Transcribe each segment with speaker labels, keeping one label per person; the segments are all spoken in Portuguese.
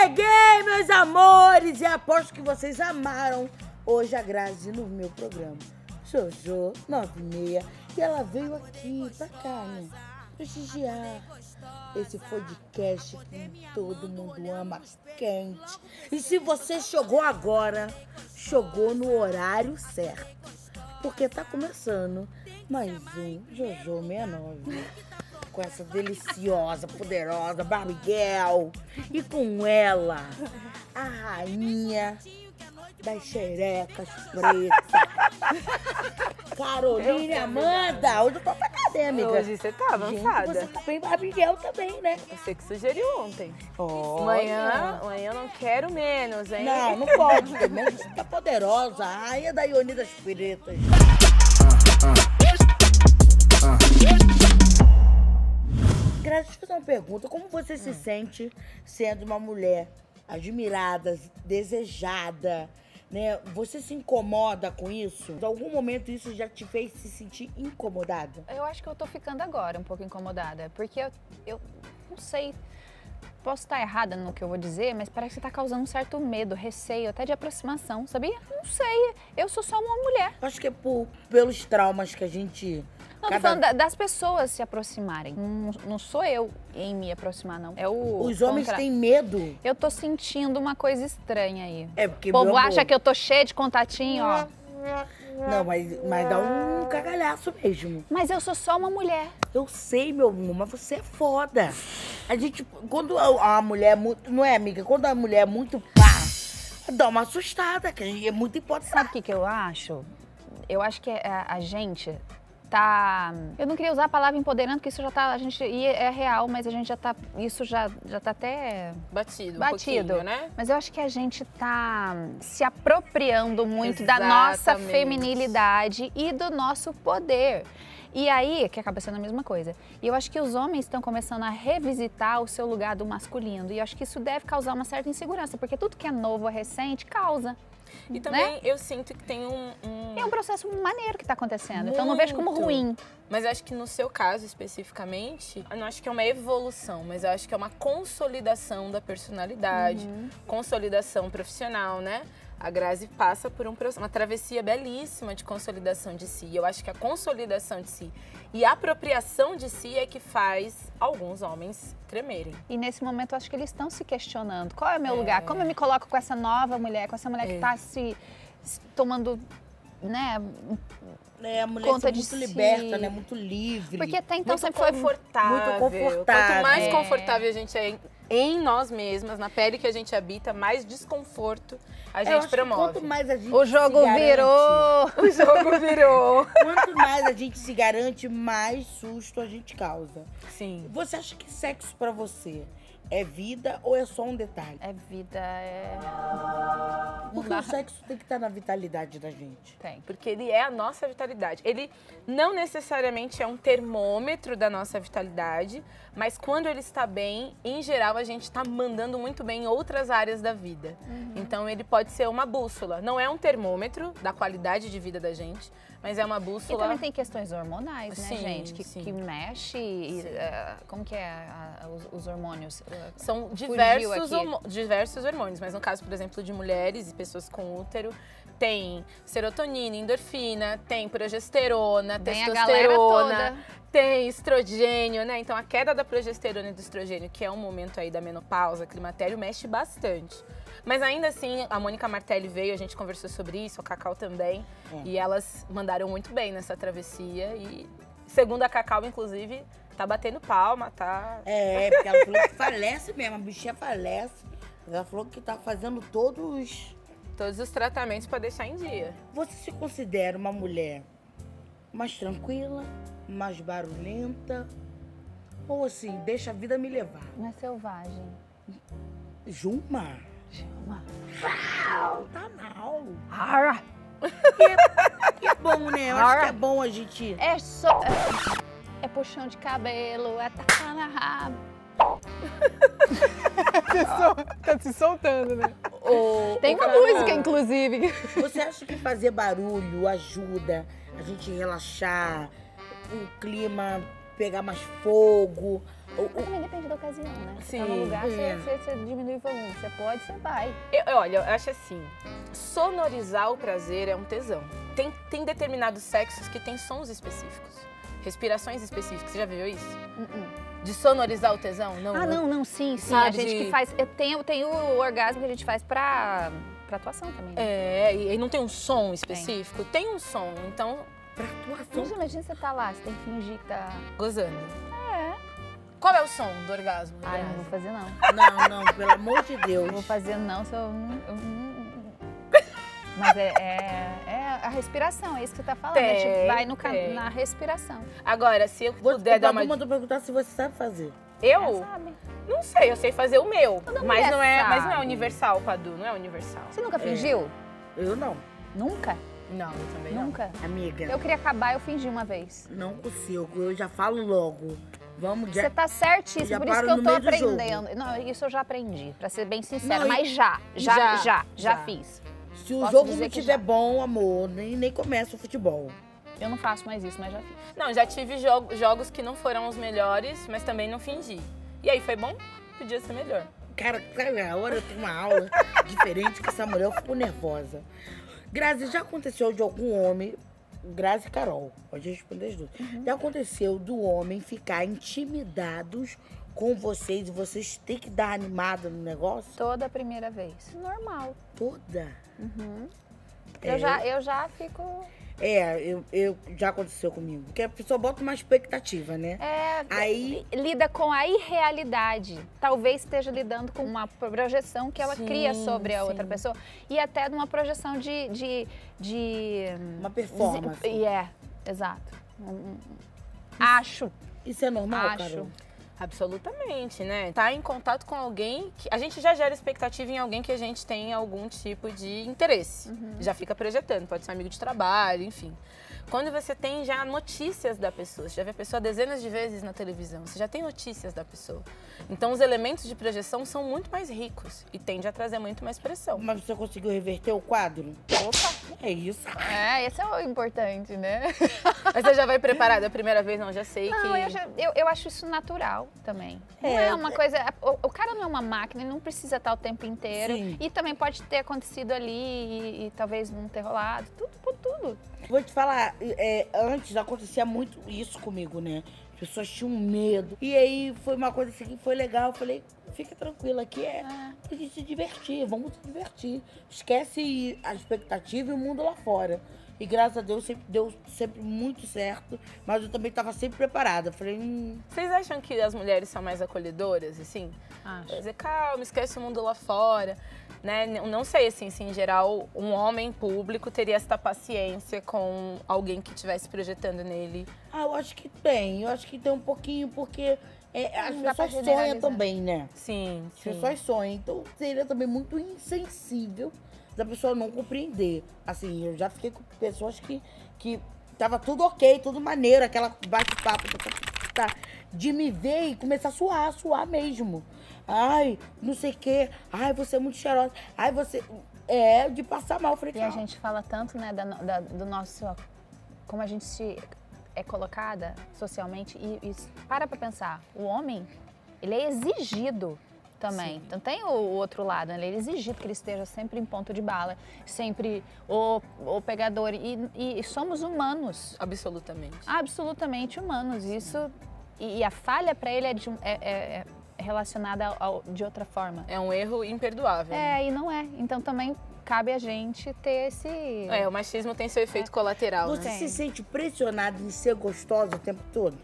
Speaker 1: Cheguei, meus amores, e aposto que vocês amaram hoje a Grazi no meu programa. Jojo 96, e ela veio aqui pra cá, né? Prestigiar esse podcast que todo mundo ama, quente. E se você chegou agora, chegou no horário certo. Porque tá começando mais um Jojo 69. Com essa deliciosa, poderosa Barbie Girl. E com ela, a rainha das xerecas pretas. Caroline Amanda. Hoje eu tô pra cadê, amiga?
Speaker 2: Hoje você tá avançada.
Speaker 1: Gente, você tá bem Barbie Girl também, né?
Speaker 2: Você que sugeriu ontem.
Speaker 1: Olha.
Speaker 2: Amanhã eu não quero menos, hein?
Speaker 1: Não pode ter menos. Você tá poderosa. A rainha da Ione das Pretas. Grazi, deixa eu fazer uma pergunta. Como você se sente sendo uma mulher admirada, desejada, né? Você se incomoda com isso? Em algum momento isso já te fez se sentir incomodada?
Speaker 3: Eu acho que eu tô ficando agora um pouco incomodada, porque eu não sei, posso estar errada no que eu vou dizer, mas parece que tá causando um certo medo, receio, até de aproximação, sabia? Não sei, eu sou só uma mulher.
Speaker 1: Acho que é pelos traumas que a gente...
Speaker 3: Não, tô falando das pessoas se aproximarem. Não sou eu em me aproximar, não. É
Speaker 1: Os homens têm medo.
Speaker 3: Eu tô sentindo uma coisa estranha aí.
Speaker 1: É porque
Speaker 3: o povo acha que eu tô cheia de contatinho, ó.
Speaker 1: Não, mas dá um cagalhaço mesmo.
Speaker 3: Mas eu sou só uma mulher.
Speaker 1: Eu sei, meu amor, mas você é foda. A gente, quando a mulher é muito... Não é, amiga? Quando a mulher é muito pá, dá uma assustada, que a gente é muito importante.
Speaker 3: Sabe o que eu acho? Eu acho que a gente... Tá... Eu não queria usar a palavra empoderando, porque isso já tá... E é real, mas a gente já tá... Isso já tá até...
Speaker 2: Batido. Né?
Speaker 3: Mas eu acho que a gente tá se apropriando muito da nossa feminilidade e do nosso poder. E aí, que acaba sendo a mesma coisa. E eu acho que os homens estão começando a revisitar o seu lugar do masculino. E eu acho que isso deve causar uma certa insegurança, porque tudo que é novo, é recente, causa.
Speaker 2: E também eu sinto que tem
Speaker 3: É um processo maneiro que está acontecendo, então eu não vejo como ruim.
Speaker 2: Mas acho que no seu caso especificamente, eu não acho que é uma evolução, mas eu acho que é uma consolidação da personalidade, consolidação profissional, né? A Grazi passa por uma travessia belíssima de consolidação de si. Eu acho que a consolidação de si e a apropriação de si é que faz alguns homens tremerem.
Speaker 3: E nesse momento eu acho que eles estão se questionando. Qual é o meu lugar? Como eu me coloco com essa nova mulher, com essa mulher que está se tomando, né?
Speaker 1: A mulher
Speaker 3: conta
Speaker 1: muito
Speaker 3: si.
Speaker 1: Liberta, né? Muito livre.
Speaker 3: Porque até então
Speaker 2: muito
Speaker 3: sempre
Speaker 2: confortável.
Speaker 1: Muito confortável.
Speaker 2: Quanto mais confortável a gente é em nós mesmas, na pele que a gente habita, mais desconforto a gente promove.
Speaker 1: Quanto mais a gente
Speaker 3: O jogo virou!
Speaker 2: O jogo virou!
Speaker 1: Quanto mais a gente se garante, mais susto a gente causa.
Speaker 2: Sim.
Speaker 1: Você acha que sexo pra você é vida ou é só um detalhe?
Speaker 3: É vida, é...
Speaker 1: Porque o sexo tem que estar na vitalidade da gente.
Speaker 3: Tem.
Speaker 2: Porque ele é a nossa vitalidade. Ele não necessariamente é um termômetro da nossa vitalidade, mas quando ele está bem, em geral, a gente está mandando muito bem em outras áreas da vida. Então, ele pode ser uma bússola. Não é um termômetro da qualidade de vida da gente, mas é uma bússola...
Speaker 3: E também tem questões hormonais, né,
Speaker 2: Sim,
Speaker 3: gente?
Speaker 2: sim.
Speaker 3: Que mexe... como que é os hormônios?
Speaker 2: São diversos hormônios, mas no caso, por exemplo, de mulheres e pessoas com útero, tem serotonina, endorfina, tem progesterona,
Speaker 3: tem
Speaker 2: testosterona, tem estrogênio, né? Então a queda da progesterona e do estrogênio, que é um momento aí da menopausa, climatério, mexe bastante. Mas ainda assim, a Mônica Martelli veio, a gente conversou sobre isso, a Cacau também, e elas mandaram muito bem nessa travessia e, segundo a Cacau, inclusive, tá batendo palma, tá...
Speaker 1: Porque ela falou que falece mesmo, a bichinha falece. Ela falou que tá fazendo todos
Speaker 2: os tratamentos para deixar em dia.
Speaker 1: Você se considera uma mulher mais tranquila, mais barulhenta? Ou assim, deixa a vida me levar?
Speaker 3: Não é selvagem.
Speaker 1: Juma? Tá mal.
Speaker 3: Ara.
Speaker 1: Que é bom, né? Eu acho que é bom a gente...
Speaker 3: É puxão de cabelo, é tacar na raba.
Speaker 2: Tá se soltando, né?
Speaker 3: Tem uma música, inclusive.
Speaker 1: Você acha que fazer barulho ajuda a gente relaxar, o clima pegar mais fogo.
Speaker 3: Mas também depende da ocasião, né? Você tá
Speaker 2: Sim.
Speaker 3: no lugar, você diminui o volume. Você pode, você vai.
Speaker 2: Olha, eu acho assim, sonorizar o prazer é um tesão. Tem determinados sexos que tem sons específicos, respirações específicas. Você já viu isso? De sonorizar o tesão?
Speaker 3: Não, sim.
Speaker 2: Sabe,
Speaker 3: a gente que faz... Tem o orgasmo que a gente faz pra atuação também. Né?
Speaker 2: E não tem um som específico? Tem um som, então...
Speaker 1: Pra atuação.
Speaker 3: Mas imagina você tá lá, você tem que fingir que tá...
Speaker 2: Gozando.
Speaker 3: É.
Speaker 2: Qual é o som do orgasmo?
Speaker 3: Ai, não vou fazer não.
Speaker 1: Não, pelo amor de Deus.
Speaker 3: Não vou fazer não, se eu... Mas é a respiração, é isso que você tá falando. A gente vai na respiração.
Speaker 2: Agora, se eu puder dar uma...
Speaker 1: Todo mundo perguntar se você sabe fazer.
Speaker 2: Eu?
Speaker 3: Sabe?
Speaker 2: Não sei, eu sei fazer o meu. Mas não é
Speaker 3: sabe.
Speaker 2: universal, Padu, não é universal.
Speaker 3: Você nunca fingiu?
Speaker 1: Eu não.
Speaker 3: Nunca?
Speaker 2: Não, eu também não.
Speaker 3: Nunca?
Speaker 1: Amiga,
Speaker 3: Eu queria acabar, eu fingi uma vez.
Speaker 1: não consigo. Eu já falo logo. Vamos
Speaker 3: Você tá certíssimo,
Speaker 1: já
Speaker 3: por isso
Speaker 1: paro
Speaker 3: que eu
Speaker 1: no
Speaker 3: tô
Speaker 1: meio do jogo.
Speaker 3: aprendendo. Não, isso eu já aprendi, pra ser bem sincera.
Speaker 1: Não,
Speaker 3: mas já fiz.
Speaker 1: Se o
Speaker 3: Posso
Speaker 1: jogo
Speaker 3: dizer
Speaker 1: não
Speaker 3: que
Speaker 1: tiver
Speaker 3: já.
Speaker 1: bom, amor, nem começa o futebol.
Speaker 3: Eu não faço mais isso, mas já fiz.
Speaker 2: Não, já tive jogos que não foram os melhores, mas também não fingi. E aí, foi bom? Podia ser melhor.
Speaker 1: Cara, cada hora eu tenho uma aula diferente que essa mulher ficou nervosa. Grazi, já aconteceu de algum homem... Grazi e Carol, pode responder as duas. Já aconteceu do homem ficar intimidados com vocês e vocês ter que dar animada no negócio?
Speaker 3: Toda a primeira vez. Normal.
Speaker 1: Toda?
Speaker 3: Eu já fico...
Speaker 1: Eu já aconteceu comigo. Porque a pessoa bota uma expectativa, né? Aí
Speaker 3: lida com a irrealidade. Talvez esteja lidando com uma projeção que ela cria sobre a outra pessoa. E até numa projeção de
Speaker 1: uma performance.
Speaker 3: Exato. Acho.
Speaker 1: Isso é normal,
Speaker 3: Acho.
Speaker 1: Carol?
Speaker 2: Absolutamente, né? Tá em contato com alguém que a gente já gera expectativa em alguém que a gente tem algum tipo de interesse. Já fica projetando, pode ser amigo de trabalho, enfim. Quando você tem já notícias da pessoa, você já vê a pessoa dezenas de vezes na televisão, você já tem notícias da pessoa. Então os elementos de projeção são muito mais ricos e tende a trazer muito mais pressão.
Speaker 1: Mas você conseguiu reverter o quadro?
Speaker 2: Opa!
Speaker 1: É isso.
Speaker 3: Esse é o importante, né?
Speaker 2: Mas você já vai preparada a primeira vez? Não, já sei que...
Speaker 3: Não, eu acho isso natural também. Não é uma coisa... O cara não é uma máquina, ele não precisa estar o tempo inteiro.
Speaker 1: Sim.
Speaker 3: E também pode ter acontecido ali e talvez não ter rolado. Tudo.
Speaker 1: Vou te falar, antes acontecia muito isso comigo, né? As pessoas tinham medo. E aí foi uma coisa assim que foi legal. Eu falei, fica tranquila, aqui pra gente se divertir, vamos se divertir. Esquece a expectativa e o mundo lá fora. E graças a Deus sempre deu sempre muito certo, mas eu também estava sempre preparada. Eu falei,
Speaker 2: Vocês acham que as mulheres são mais acolhedoras, assim?
Speaker 3: Acho.
Speaker 2: Quer dizer, calma, esquece o mundo lá fora. Né? Não sei, assim, se em geral um homem público teria essa paciência com alguém que estivesse projetando nele.
Speaker 1: eu acho que tem. Eu acho que tem um pouquinho, porque as
Speaker 3: Não dá pra
Speaker 1: pessoas sonham
Speaker 3: generalizar.
Speaker 1: também, né?
Speaker 2: Sim,
Speaker 1: As pessoas sonham. Então seria também muito insensível da pessoa não compreender. Assim, eu já fiquei com pessoas que tava tudo ok, tudo maneiro, aquela bate-papo de me ver e começar a suar mesmo. Ai, não sei o quê. Ai, você é muito cheirosa. Ai, você... de passar mal. Eu falei,
Speaker 3: E a gente fala tanto, né, do nosso... Como a gente é colocada socialmente. E para pensar, o homem, ele é exigido também. Então tem o outro lado, né? Ele é exigido que ele esteja sempre em ponto de bala, sempre o pegador. E somos humanos.
Speaker 2: absolutamente.
Speaker 3: Absolutamente humanos. Isso... E a falha para ele é relacionada de outra forma.
Speaker 2: É um erro imperdoável.
Speaker 3: E não é. Então também cabe a gente ter esse...
Speaker 2: O machismo tem seu efeito colateral,
Speaker 1: Você
Speaker 2: né?
Speaker 1: se sente pressionada em ser gostosa o tempo todo?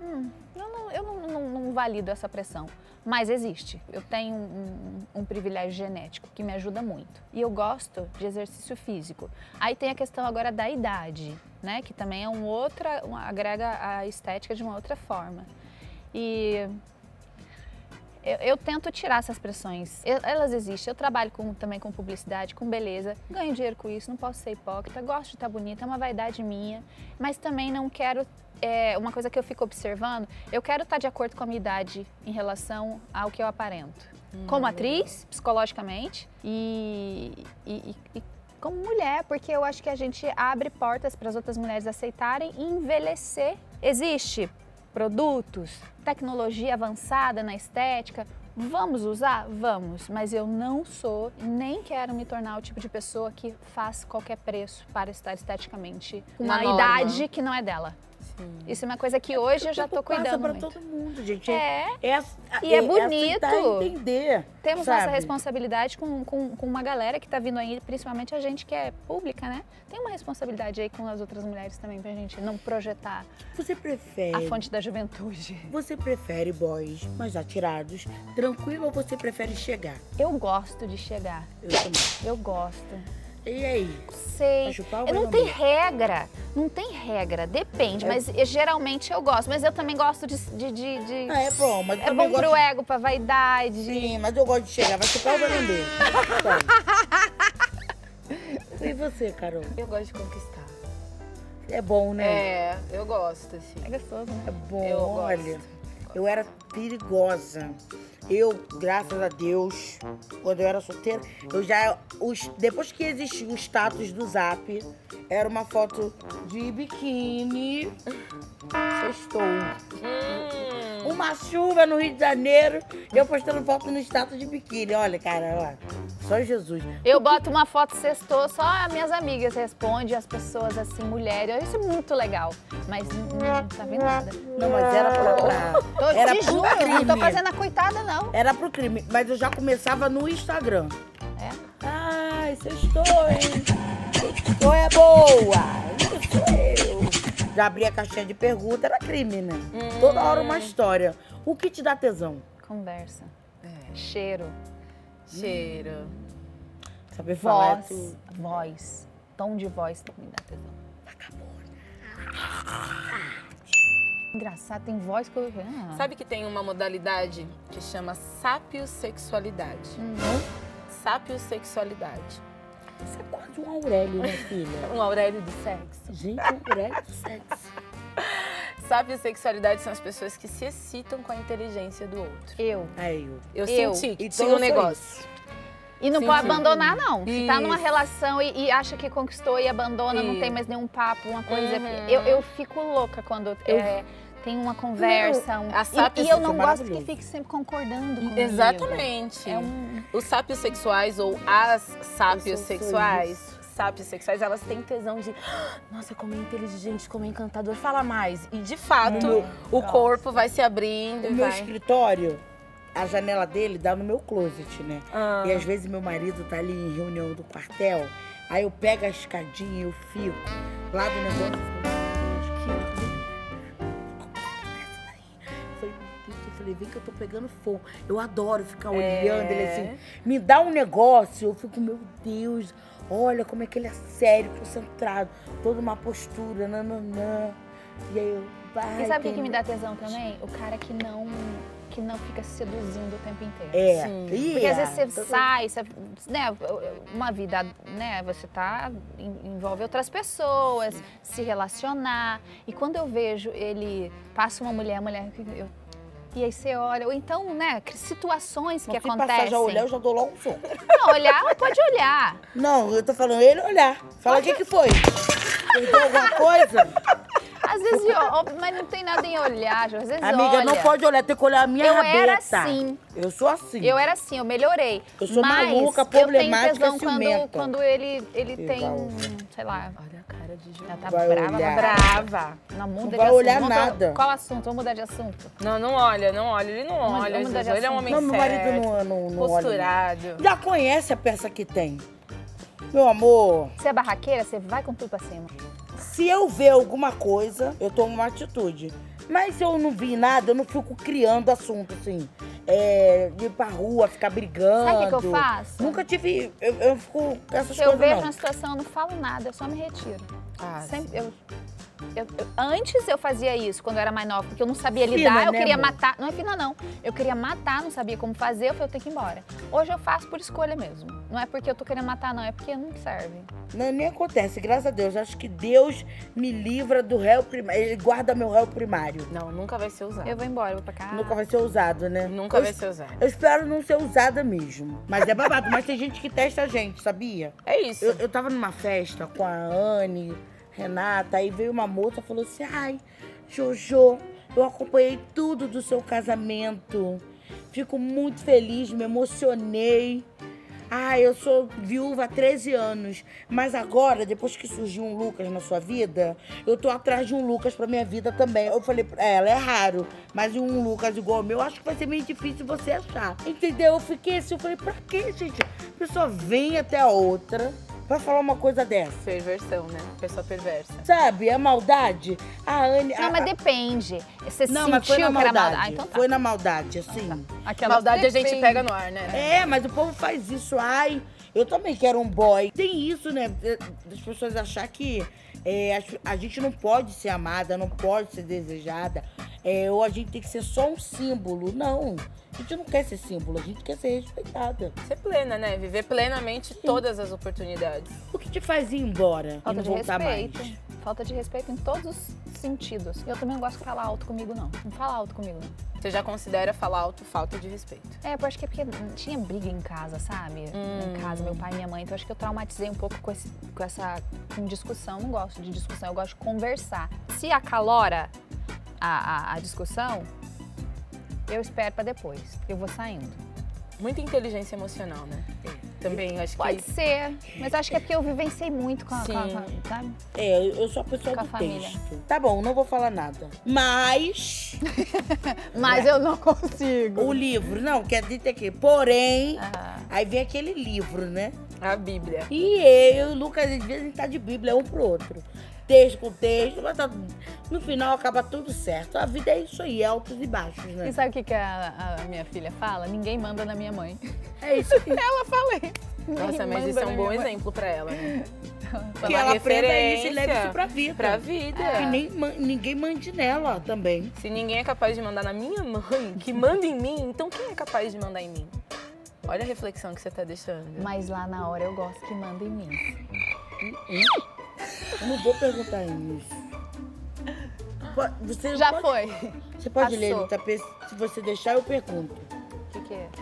Speaker 3: Eu não valido essa pressão, mas existe. Eu tenho um privilégio genético que me ajuda muito. E eu gosto de exercício físico. Aí tem a questão agora da idade, né? Que também é agrega a estética de uma outra forma. E eu tento tirar essas pressões. Elas existem. Eu trabalho também com publicidade, com beleza. Ganho dinheiro com isso, não posso ser hipócrita. Gosto de estar bonita, é uma vaidade minha. Mas também não quero... uma coisa que eu fico observando, eu quero estar de acordo com a minha idade em relação ao que eu aparento. Como atriz, psicologicamente, e como mulher, porque eu acho que a gente abre portas para as outras mulheres aceitarem e envelhecer. Existe produtos, tecnologia avançada na estética. Vamos usar? Vamos, mas eu não sou, nem quero me tornar o tipo de pessoa que faz qualquer preço para estar esteticamente com uma idade que não é dela. Sim. Isso é uma coisa que hoje eu já tô cuidando
Speaker 1: pra
Speaker 3: muito.
Speaker 1: todo mundo, gente.
Speaker 3: E é bonito.
Speaker 1: Entender,
Speaker 3: temos
Speaker 1: sabe?
Speaker 3: essa responsabilidade com uma galera que tá vindo aí, principalmente a gente que é pública, né? Tem uma responsabilidade aí com as outras mulheres também, pra gente não projetar
Speaker 1: Você prefere...
Speaker 3: a fonte da juventude.
Speaker 1: Você prefere boys mais atirados, tranquilo, ou você prefere chegar?
Speaker 3: Eu gosto de chegar.
Speaker 1: Eu também.
Speaker 3: Eu gosto.
Speaker 1: E aí?
Speaker 3: Sei. Não tem regra. Não tem regra. Depende. Mas geralmente eu gosto. Mas eu também gosto de...
Speaker 1: É bom, mas
Speaker 3: é bom pro ego, pra vaidade.
Speaker 1: Sim, mas eu gosto de chegar. Vai chupar ou vai lamber? E você, Carol?
Speaker 2: Eu gosto de conquistar.
Speaker 1: É bom, né?
Speaker 2: É, eu gosto, assim.
Speaker 3: É gostoso, né?
Speaker 1: É bom,
Speaker 2: Eu
Speaker 1: olha. Eu era perigosa. Eu, graças a Deus, quando eu era solteira, depois que existiu o status do Zap, era uma foto de biquíni. Sextou. Uma chuva no Rio de Janeiro, eu postando foto no status de biquíni. Olha, cara, ó, só Jesus.
Speaker 3: Eu boto uma foto sextou, só as minhas amigas respondem, as pessoas assim, mulheres. Isso é muito legal. Mas não tá vendo nada.
Speaker 1: Não, mas era
Speaker 3: Te juro,
Speaker 1: crime.
Speaker 3: não tô fazendo a coitada, não.
Speaker 1: Era pro crime, mas eu já começava no Instagram.
Speaker 3: É?
Speaker 1: Ai, sextou, hein? Sextou é boa. Isso sou eu. Já abri a caixinha de pergunta, era crime, né? Toda hora uma história. O que te dá tesão?
Speaker 3: Conversa. Cheiro.
Speaker 2: Cheiro.
Speaker 1: Saber falar
Speaker 3: Voz. Voz. Tom de voz me dá tesão.
Speaker 1: Acabou.
Speaker 3: Engraçado, tem voz que eu...
Speaker 2: Sabe que tem uma modalidade que chama sapiosexualidade? Sapiosexualidade.
Speaker 1: Isso é quase um Aurélio, né, filha?
Speaker 2: Um Aurélio do sexo.
Speaker 1: Gente, um Aurélio do sexo.
Speaker 2: Sapiosexualidade são as pessoas que se excitam com a inteligência do outro.
Speaker 3: Eu
Speaker 2: senti que
Speaker 1: Então
Speaker 2: tinha um
Speaker 1: eu sou
Speaker 2: negócio.
Speaker 3: E não
Speaker 2: Sim,
Speaker 3: pode
Speaker 2: sim.
Speaker 3: abandonar, não. Se tá numa
Speaker 2: Isso.
Speaker 3: relação e acha que conquistou e abandona, não tem mais nenhum papo, uma coisa... Eu fico louca quando tem uma conversa. E eu não gosto que fique sempre concordando comigo.
Speaker 2: Exatamente. Os sapiosexuais ou as sapiosexuais, elas têm tesão de... Nossa, como é inteligente, como é encantador. Fala mais. E, de fato, o corpo vai se abrindo.
Speaker 1: O meu escritório, a janela dele dá no meu closet, né? E às vezes meu marido tá ali em reunião do quartel, aí eu pego a escadinha e eu fico lá do negócio. Eu falei, vem que eu tô pegando fogo. Eu adoro ficar olhando ele assim. Me dá um negócio, eu fico, meu Deus, olha como é que ele é sério, concentrado, toda uma postura, nananã. E aí eu...
Speaker 3: E sabe o que me dá tesão também? O cara que não fica se seduzindo o tempo inteiro. Porque às vezes você sai, né, uma vida, né, você envolve outras pessoas, se relacionar. E quando eu vejo ele, passa uma mulher, e aí você olha, ou então, né, situações que acontecem.
Speaker 1: Se passar já olhar, eu já dou logo um soco.
Speaker 3: Não, olhar, pode olhar.
Speaker 1: Não, eu tô falando ele olhar. Fala, o que foi? Perdeu alguma coisa?
Speaker 3: Às vezes, mas não tem nada em olhar, às vezes
Speaker 1: Amiga,
Speaker 3: olha.
Speaker 1: não pode olhar, tem que olhar a minha rabeta.
Speaker 3: Eu era assim.
Speaker 1: Eu sou assim.
Speaker 3: Eu era assim, eu melhorei.
Speaker 1: Eu sou
Speaker 3: mas
Speaker 1: maluca, problemática,
Speaker 3: eu tenho tesão
Speaker 1: ciumenta.
Speaker 3: quando ele tem, sei lá...
Speaker 2: Olha a cara de Ju.
Speaker 3: Ela tá
Speaker 1: Vai
Speaker 3: brava,
Speaker 1: olhar.
Speaker 2: Brava.
Speaker 3: Não muda
Speaker 1: Não
Speaker 3: de
Speaker 1: vai
Speaker 3: assunto.
Speaker 1: olhar nada.
Speaker 3: Qual assunto? Vamos mudar de assunto.
Speaker 2: Não olha. Ele não
Speaker 3: Vamos
Speaker 2: olha.
Speaker 3: mudar de
Speaker 2: Ele é um
Speaker 3: assunto.
Speaker 2: homem
Speaker 1: Não, meu
Speaker 2: sério.
Speaker 1: marido não olha.
Speaker 2: Posturado.
Speaker 1: Já conhece a peça que tem. Meu amor,
Speaker 3: Você é barraqueira, você vai com tudo pra cima.
Speaker 1: se eu ver alguma coisa, eu tomo uma atitude. Mas se eu não vi nada, eu não fico criando assunto, assim. De ir pra rua, ficar brigando.
Speaker 3: Sabe o que eu faço?
Speaker 1: Nunca tive... Eu fico com essas
Speaker 3: Se eu
Speaker 1: coisas,
Speaker 3: vejo
Speaker 1: não.
Speaker 3: uma situação, eu não falo nada, eu só me retiro.
Speaker 2: Sempre,
Speaker 3: Antes eu fazia isso, quando eu era mais nova, porque eu não sabia
Speaker 1: Fina,
Speaker 3: lidar, eu
Speaker 1: né,
Speaker 3: queria
Speaker 1: amor?
Speaker 3: matar. Não é fina, não. Eu queria matar, não sabia como fazer, eu falei, eu tenho que ir embora. Hoje eu faço por escolha mesmo. Não é porque eu tô querendo matar, não, é porque não serve.
Speaker 1: Não, nem acontece, graças a Deus. Acho que Deus me livra do réu primário. Ele guarda meu réu primário.
Speaker 2: Não, nunca vai ser usado.
Speaker 3: Eu vou embora, eu vou pra casa.
Speaker 1: Nunca vai ser usado, né?
Speaker 2: Nunca vai ser usado.
Speaker 1: Eu espero não ser usada mesmo. Mas é babado. Mas tem gente que testa a gente, sabia?
Speaker 2: É isso.
Speaker 1: Eu tava numa festa com a Anne, Renata, aí veio uma moça e falou assim, ai, Jojo, Eu acompanhei tudo do seu casamento. Fico muito feliz, me emocionei. Eu sou viúva há 13 anos. Mas agora, depois que surgiu um Lucas na sua vida, eu tô atrás de um Lucas pra minha vida também. Eu falei pra ela, é raro, mas um Lucas igual ao meu, acho que vai ser meio difícil você achar. Entendeu? Eu fiquei assim, eu falei, pra quê, gente? A pessoa vem até a outra pra falar uma coisa dessa.
Speaker 2: Perversão, né? Pessoa perversa.
Speaker 1: Sabe? A maldade. A Anne...
Speaker 3: Não, mas depende. Você
Speaker 1: Não,
Speaker 3: sentiu
Speaker 1: mas foi na
Speaker 3: que era
Speaker 1: maldade.
Speaker 3: maldade? Então tá.
Speaker 1: Foi na maldade, assim.
Speaker 3: Aquela
Speaker 2: Maldade a gente pega no ar, né?
Speaker 1: É, mas o povo faz isso. Eu também quero um boy. Tem isso, né? Das pessoas achar que a gente não pode ser amada, não pode ser desejada. Ou a gente tem que ser só um símbolo. Não. A gente não quer ser símbolo, a gente quer ser respeitada.
Speaker 2: Ser plena, né? Viver plenamente todas as oportunidades.
Speaker 1: O que te faz ir embora
Speaker 3: Falta
Speaker 1: e não
Speaker 3: de
Speaker 1: voltar
Speaker 3: respeito.
Speaker 1: mais?
Speaker 3: Falta de respeito em todos os sentidos. E eu também não gosto de falar alto comigo, não. Não fala alto comigo, não.
Speaker 2: Você já considera falar alto falta de respeito?
Speaker 3: Eu acho que é porque tinha briga em casa, sabe? Em casa, meu pai e minha mãe. Então acho que eu traumatizei um pouco com discussão. Não gosto de discussão, eu gosto de conversar. Se acalora a discussão, eu espero pra depois. Eu vou saindo.
Speaker 2: Muita inteligência emocional, né? Também, acho que...
Speaker 3: Pode ser, mas acho que é porque eu vivenciei muito com a sabe?
Speaker 1: Eu sou a pessoa
Speaker 3: Com a
Speaker 1: do
Speaker 3: família.
Speaker 1: texto. Tá bom, não vou falar nada. Mas...
Speaker 3: Mas eu não consigo.
Speaker 1: O livro, não, quer dizer que, porém, aí vem aquele livro, né?
Speaker 2: A Bíblia.
Speaker 1: E eu e o Lucas, às vezes, a gente tá de Bíblia um pro outro. Texto com texto, mas no final acaba tudo certo. A vida é isso aí, altos e baixos, né?
Speaker 3: E sabe o que a minha filha fala? Ninguém manda na minha mãe.
Speaker 1: É isso aí.
Speaker 3: Ela fala isso.
Speaker 2: Nossa, mas isso é um bom exemplo pra ela, né?
Speaker 1: Que ela aprenda isso e leve isso pra vida.
Speaker 2: Pra vida.
Speaker 1: Que ninguém mande nela também.
Speaker 2: Se ninguém é capaz de mandar na minha mãe, que manda em mim, então quem é capaz de mandar em mim? Olha a reflexão que você tá deixando.
Speaker 3: Mas lá na hora eu gosto que manda em mim.
Speaker 1: Eu não vou perguntar isso. Você
Speaker 3: Já
Speaker 1: pode,
Speaker 3: foi.
Speaker 1: Você pode
Speaker 3: Passou.
Speaker 1: ler no tapete? Se você deixar, eu pergunto.
Speaker 3: O que é?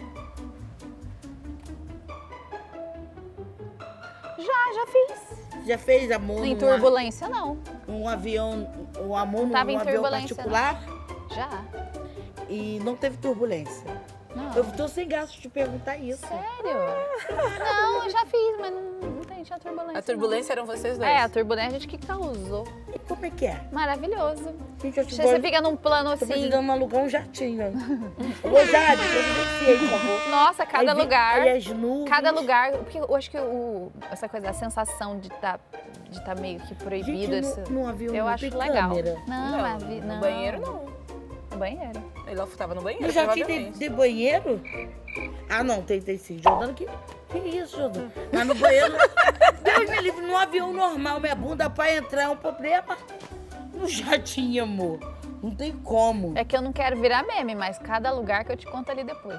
Speaker 3: Já fiz.
Speaker 1: Já fez amor
Speaker 3: Em turbulência, não.
Speaker 1: um avião, um amor num
Speaker 3: Tava em
Speaker 1: avião
Speaker 3: turbulência,
Speaker 1: particular
Speaker 3: Já.
Speaker 1: e não teve turbulência?
Speaker 3: Não.
Speaker 1: Eu tô sem gasto de perguntar isso.
Speaker 3: Sério? Não, eu já fiz, mas não tinha turbulência.
Speaker 2: A turbulência eram vocês dois?
Speaker 3: A turbulência a gente que causou.
Speaker 1: E como é que é?
Speaker 3: Maravilhoso.
Speaker 1: Gente, eu
Speaker 3: Você fica num plano
Speaker 1: tô
Speaker 3: assim.
Speaker 1: precisando alugar um jatinho. Ô, Jade, providenciei, por favor.
Speaker 3: Nossa, cada
Speaker 1: Aí vem-
Speaker 3: lugar.
Speaker 1: aí as nuvens.
Speaker 3: Cada lugar. Porque eu acho que essa coisa, a sensação de tá meio que proibido.
Speaker 1: Gente, num avião
Speaker 3: eu
Speaker 1: não
Speaker 3: acho
Speaker 1: tem
Speaker 3: legal.
Speaker 1: câmera.
Speaker 3: Não,
Speaker 2: No banheiro, não.
Speaker 3: No banheiro.
Speaker 2: Ele tava no banheiro,
Speaker 1: No jatinho
Speaker 2: provavelmente.
Speaker 1: de banheiro? Ah, não, tem sim. Jordano, que isso, Jordano? Mas no banheiro, Deus me livre, num avião normal, minha bunda pra entrar é um problema. No jatinho, amor. Não tem como.
Speaker 3: É que eu não quero virar meme, mas cada lugar que eu te conto ali depois.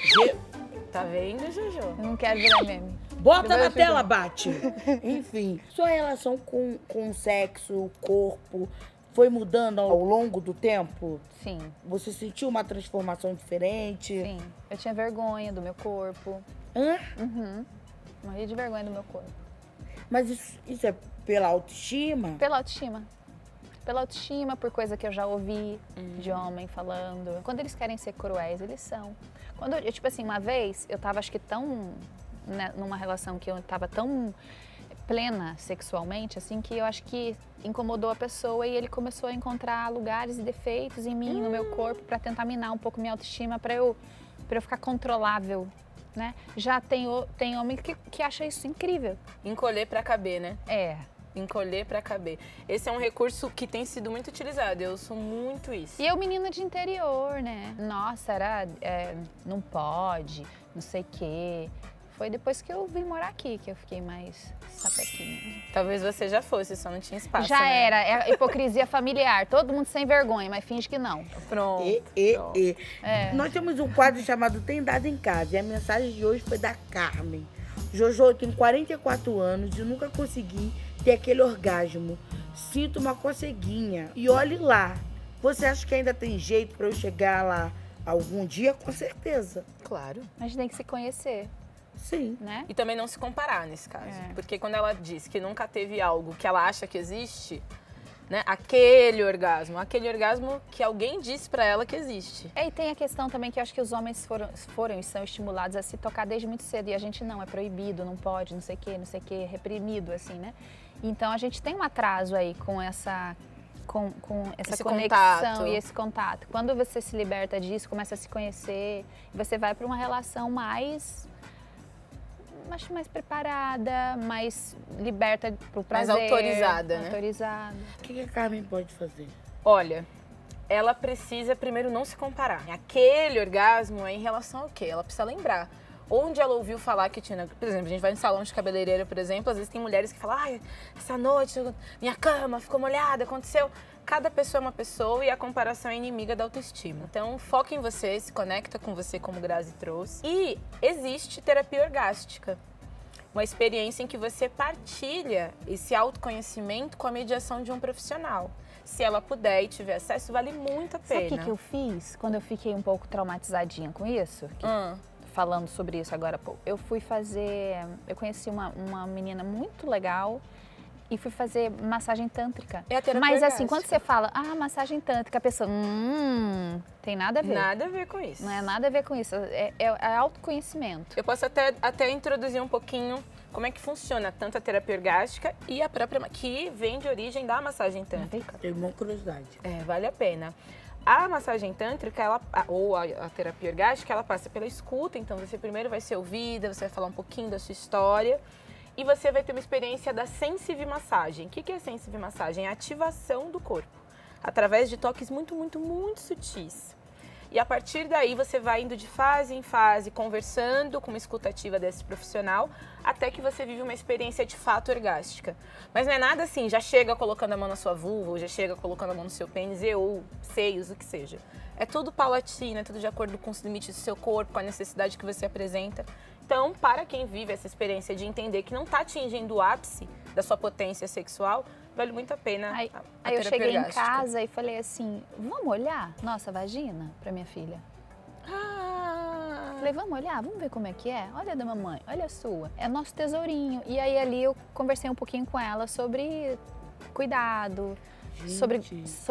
Speaker 2: Tá vendo, Jojo?
Speaker 3: Eu não quero virar meme.
Speaker 1: Bota na
Speaker 3: Eu
Speaker 1: tela, bate. Enfim, sua relação com o sexo, o corpo, foi mudando ao longo do tempo?
Speaker 3: Sim,
Speaker 1: Você sentiu uma transformação diferente?
Speaker 3: sim. Eu tinha vergonha do meu corpo.
Speaker 1: Hã?
Speaker 3: Morria de vergonha do meu corpo.
Speaker 1: Mas isso é pela autoestima?
Speaker 3: Pela autoestima. Pela autoestima, por coisa que eu já ouvi de homem falando. Quando eles querem ser cruéis, eles são. Quando eu, tipo assim, uma vez, eu tava acho que tão, né, numa relação que eu tava tão plena sexualmente, assim, que eu acho que incomodou a pessoa e ele começou a encontrar lugares e defeitos em mim, no meu corpo, pra tentar minar um pouco minha autoestima, pra eu ficar controlável, né? Já tem homem que acha isso incrível.
Speaker 2: Encolher pra caber, né?
Speaker 3: É.
Speaker 2: Encolher pra caber. Esse é um recurso que tem sido muito utilizado. Eu sou muito isso.
Speaker 3: E eu, menina de interior, né? Nossa, não pode, não sei o quê. Foi depois que eu vim morar aqui que eu fiquei mais sapequinha.
Speaker 2: Talvez você já fosse, só não tinha espaço.
Speaker 3: Já
Speaker 2: né?
Speaker 3: era, é a hipocrisia familiar. Todo mundo sem vergonha, mas finge que não.
Speaker 2: Pronto.
Speaker 1: E.
Speaker 3: É.
Speaker 1: Nós temos um quadro chamado Tem Dado em Casa. E a mensagem de hoje foi da Carmen. Jojo, eu tenho 44 anos e nunca consegui ter aquele orgasmo. Sinto uma coceguinha. E olhe lá. Você acha que ainda tem jeito pra eu chegar lá algum dia? Com certeza.
Speaker 2: Claro.
Speaker 3: A gente tem que se conhecer,
Speaker 1: Sim.
Speaker 3: né?
Speaker 2: E também não se comparar nesse caso.
Speaker 3: É.
Speaker 2: Porque quando ela diz que nunca teve algo que ela acha que existe, né? Aquele orgasmo que alguém disse pra ela que existe.
Speaker 3: E tem a questão também que eu acho que os homens foram e são estimulados a se tocar desde muito cedo, e a gente não, é proibido, não pode, não sei o que, reprimido, assim, né? Então a gente tem um atraso aí com essa
Speaker 2: Esse
Speaker 3: conexão
Speaker 2: contato.
Speaker 3: e esse contato. Quando você se liberta disso, começa a se conhecer, você vai para uma relação mais preparada, mais liberta pro prazer.
Speaker 2: Mais autorizada, né?
Speaker 3: Autorizada.
Speaker 1: O que a Carmen pode fazer?
Speaker 2: Olha, ela precisa primeiro não se comparar. Aquele orgasmo é em relação ao quê? Ela precisa lembrar. Onde ela ouviu falar que tinha... Por exemplo, a gente vai no salão de cabeleireiro, por exemplo, às vezes tem mulheres que falam, ai, essa noite minha cama ficou molhada, aconteceu. Cada pessoa é uma pessoa e a comparação é inimiga da autoestima. Então, foca em você, se conecta com você, como Grazi trouxe. E existe terapia orgástica. Uma experiência em que você partilha esse autoconhecimento com a mediação de um profissional. Se ela puder e tiver acesso, vale muito a pena.
Speaker 3: Sabe o que eu fiz quando eu fiquei um pouco traumatizadinha com isso? Falando sobre isso agora há pouco. Eu conheci uma menina muito legal e fui fazer massagem tântrica.
Speaker 2: É a terapia
Speaker 3: Mas assim,
Speaker 2: orgástica.
Speaker 3: quando você fala, massagem tântrica, a pessoa, tem nada a ver.
Speaker 2: Nada a ver com isso.
Speaker 3: Não é nada a ver com isso, é autoconhecimento.
Speaker 2: Eu posso até introduzir um pouquinho como é que funciona tanto a terapia orgástica e a própria, que vem de origem da massagem tântrica.
Speaker 1: Tenho uma curiosidade.
Speaker 2: Vale a pena. A massagem tântrica, ou a terapia orgástica, ela passa pela escuta, então você primeiro vai ser ouvida, você vai falar um pouquinho da sua história e você vai ter uma experiência da sensivimassagem. O que é sensivimassagem? É a ativação do corpo, através de toques muito, muito, muito sutis. E a partir daí você vai indo de fase em fase, conversando com uma escutativa desse profissional, até que você vive uma experiência de fato orgástica. Mas não é nada assim, já chega colocando a mão na sua vulva, ou já chega colocando a mão no seu pênis, ou seios, o que seja. É tudo paulatino, é tudo de acordo com os limites do seu corpo, com a necessidade que você apresenta. Então, para quem vive essa experiência de entender que não está atingindo o ápice da sua potência sexual, vale muito a pena.
Speaker 3: Aí eu cheguei em casa e falei assim, vamos olhar nossa vagina pra minha filha? Falei, vamos olhar, vamos ver como é que é? Olha a da mamãe, olha a sua. É nosso tesourinho. E aí ali eu conversei um pouquinho com ela sobre cuidado, sobre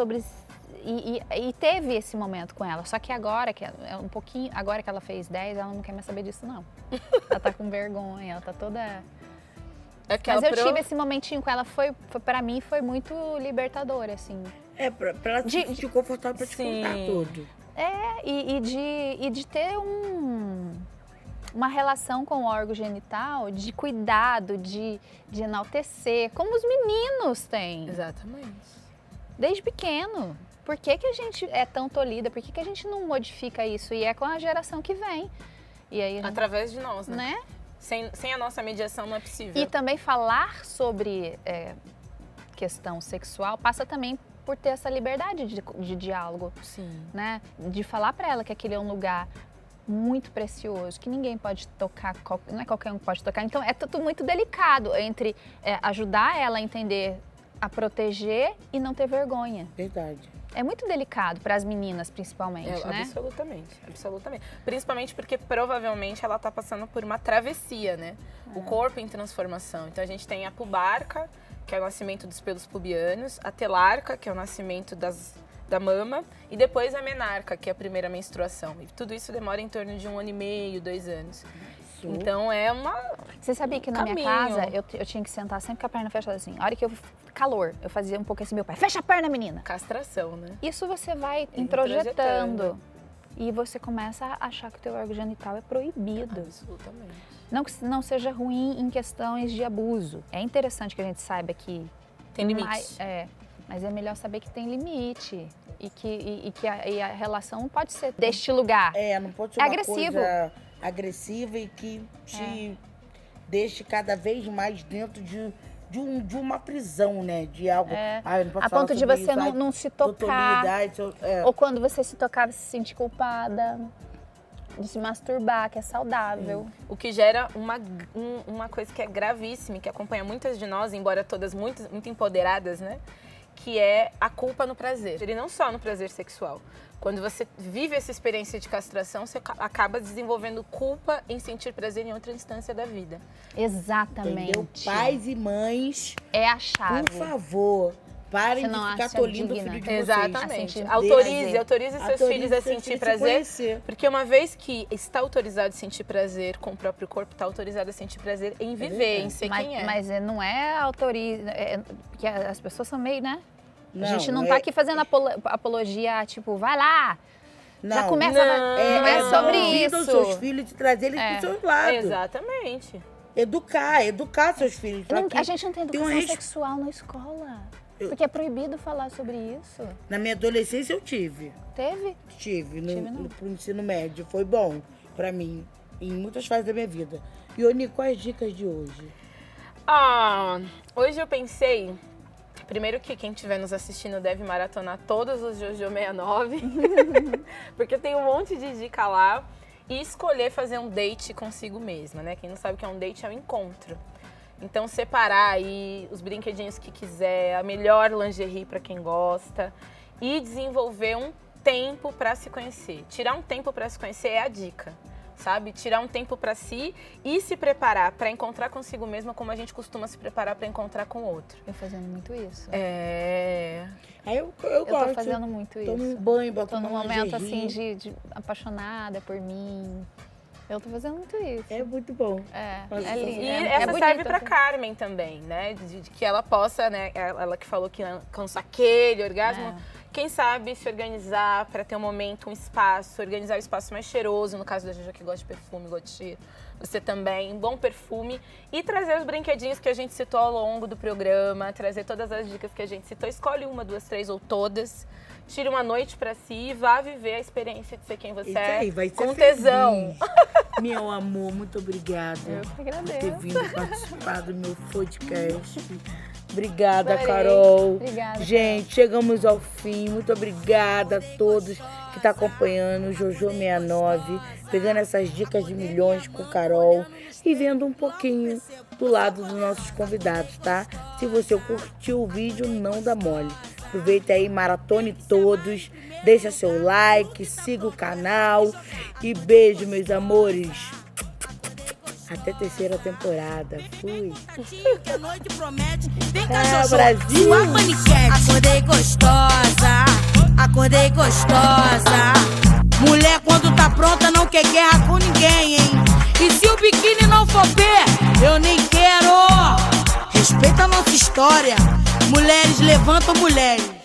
Speaker 3: e teve esse momento com ela. Só que agora, agora que ela fez 10, ela não quer mais saber disso, não. Ela tá com vergonha, ela tá toda... Mas eu tive esse momentinho com ela, pra mim foi muito libertador, assim.
Speaker 1: Pra ela se sentir confortável pra te contar tudo.
Speaker 3: E de ter uma relação com o órgão genital, de cuidado, de enaltecer, como os meninos têm.
Speaker 2: Exatamente. Desde
Speaker 3: pequeno. Por que a gente é tão tolhida? Por que a gente não modifica isso? E é com a geração que vem. E aí,
Speaker 2: através de nós, né? Sem a nossa mediação não é possível.
Speaker 3: E também falar sobre questão sexual passa também por ter essa liberdade de diálogo.
Speaker 2: Sim.
Speaker 3: Né? De falar para ela que aquele é um lugar muito precioso, que ninguém pode tocar, não é qualquer um que pode tocar. Então é tudo muito delicado entre ajudar ela a entender, a proteger e não ter vergonha.
Speaker 1: Verdade.
Speaker 3: É muito delicado para as meninas, principalmente, né?
Speaker 2: Absolutamente, absolutamente. Principalmente porque provavelmente ela está passando por uma travessia, né? O corpo em transformação. Então a gente tem a pubarca, que é o nascimento dos pelos pubianos, a telarca, que é o nascimento da mama, e depois a menarca, que é a primeira menstruação. E tudo isso demora em torno de 1 ano e meio, 2 anos. Então é uma...
Speaker 3: Você sabia que na minha casa eu tinha que sentar sempre com a perna fechada assim. A hora que eu... Calor, eu fazia um pouco assim, meu pai, fecha a perna, menina.
Speaker 2: Castração, né?
Speaker 3: Isso você vai introjetando. E você começa a achar que o teu órgão genital é proibido.
Speaker 2: Absolutamente.
Speaker 3: Não seja ruim em questões de abuso. É interessante que a gente saiba que...
Speaker 2: Tem limite.
Speaker 3: Mas é melhor saber que tem limite. E que a relação não pode ser deste lugar.
Speaker 1: Não pode ser uma
Speaker 3: agressivo.
Speaker 1: Coisa agressiva e que te deixe cada vez mais dentro de uma prisão, né? De algo. Eu não posso
Speaker 3: a
Speaker 1: falar
Speaker 3: ponto de
Speaker 1: sobre
Speaker 3: você
Speaker 1: isso,
Speaker 3: não se tocar. Ou quando você se tocar, você se sentir culpada. De se masturbar, que é saudável.
Speaker 2: O que gera uma coisa que é gravíssima, que acompanha muitas de nós, embora todas muito empoderadas, né? Que é a culpa no prazer. E não só no prazer sexual. Quando você vive essa experiência de castração, você acaba desenvolvendo culpa em sentir prazer em outra instância da vida.
Speaker 3: Exatamente.
Speaker 1: Entendeu? Pais e mães,
Speaker 3: é a chave.
Speaker 1: Por favor, Parem
Speaker 3: Você
Speaker 1: de
Speaker 3: não
Speaker 1: ficar
Speaker 3: acha
Speaker 1: tolindo o
Speaker 3: digna?
Speaker 1: filho de vocês.
Speaker 2: Exatamente.
Speaker 3: A
Speaker 2: Autorize seus
Speaker 1: Autorize
Speaker 2: filhos a
Speaker 1: seus
Speaker 2: sentir
Speaker 1: filhos a se
Speaker 2: prazer.
Speaker 1: conhecer.
Speaker 2: Porque uma vez que está autorizado a sentir prazer com o próprio corpo, está autorizado a sentir prazer em viver, em ser quem é.
Speaker 3: Mas não é autoriza. Porque as pessoas são meio, né?
Speaker 1: Não,
Speaker 3: a gente não tá aqui fazendo apologia, tipo, vai lá. Já
Speaker 1: Não,
Speaker 3: começa. Não é
Speaker 1: dar
Speaker 3: sobre
Speaker 1: ouvido aos
Speaker 3: isso.
Speaker 1: seus filhos e trazer eles pro seu lado.
Speaker 2: Exatamente.
Speaker 1: Educar seus filhos.
Speaker 3: A gente não tem
Speaker 1: tem um
Speaker 3: educação
Speaker 1: respeito.
Speaker 3: sexual na escola. Porque é proibido falar sobre isso.
Speaker 1: Na minha adolescência eu tive.
Speaker 3: Teve?
Speaker 1: Tive
Speaker 3: não.
Speaker 1: pro ensino médio. Foi bom pra mim, em muitas fases da minha vida. E, Oni, quais as dicas de hoje?
Speaker 2: Hoje eu pensei, primeiro que quem estiver nos assistindo deve maratonar todos os Jojo 69, porque tem um monte de dica lá. E escolher fazer um date consigo mesma, né? Quem não sabe o que é um date é um encontro. Então, separar aí os brinquedinhos que quiser, a melhor lingerie para quem gosta e desenvolver um tempo para se conhecer. Tirar um tempo para se conhecer é a dica, sabe? Tirar um tempo para si e se preparar para encontrar consigo mesma como a gente costuma se preparar para encontrar com o outro.
Speaker 3: Eu fazendo muito isso.
Speaker 1: Aí eu
Speaker 3: Eu
Speaker 1: gosto.
Speaker 3: tô fazendo muito isso.
Speaker 1: Tomo um banho, boto
Speaker 3: Tô num
Speaker 1: uma
Speaker 3: momento
Speaker 1: lingerie.
Speaker 3: assim de apaixonada por mim. Eu tô fazendo muito isso.
Speaker 1: É muito bom.
Speaker 3: É lindo.
Speaker 2: E
Speaker 3: é
Speaker 2: essa
Speaker 3: bonito,
Speaker 2: serve pra
Speaker 3: assim.
Speaker 2: Carmen também, né? De que ela possa, né? Ela que falou que alcança aquele orgasmo. Quem sabe se organizar para ter um momento, um espaço, organizar o espaço mais cheiroso, no caso da Jojo que gosta de perfume, gosta de cheiro. Você também, um bom perfume. E trazer os brinquedinhos que a gente citou ao longo do programa, trazer todas as dicas que a gente citou. Escolhe uma, duas, três ou todas. Tire uma noite pra si e vá viver a experiência de ser quem você
Speaker 1: Isso aí, vai ser
Speaker 2: com
Speaker 1: feliz.
Speaker 2: tesão.
Speaker 1: Meu amor, muito obrigada
Speaker 3: Eu que
Speaker 1: por
Speaker 3: agradeço.
Speaker 1: ter vindo participar do meu podcast. Obrigada,
Speaker 3: Adorei.
Speaker 1: Carol.
Speaker 3: Obrigada,
Speaker 1: Gente, chegamos ao fim. Muito obrigada a todos que estão acompanhando o Jojo 69, pegando essas dicas de milhões com Carol e vendo um pouquinho do lado dos nossos convidados, tá? Se você curtiu o vídeo, não dá mole. Aproveita aí, maratone todos, deixa seu like, siga o canal e beijo, meus amores. Até terceira temporada. Fui.
Speaker 4: Que a noite promete. Vem cá,
Speaker 1: É,
Speaker 4: Jojo,
Speaker 1: Brasil.
Speaker 4: sua paniquete. Acordei gostosa, acordei gostosa. Mulher, quando tá pronta, não quer guerra com ninguém, hein? E se o biquíni não for pé, eu nem quero. Respeita a nossa história. Mulheres levantam mulheres.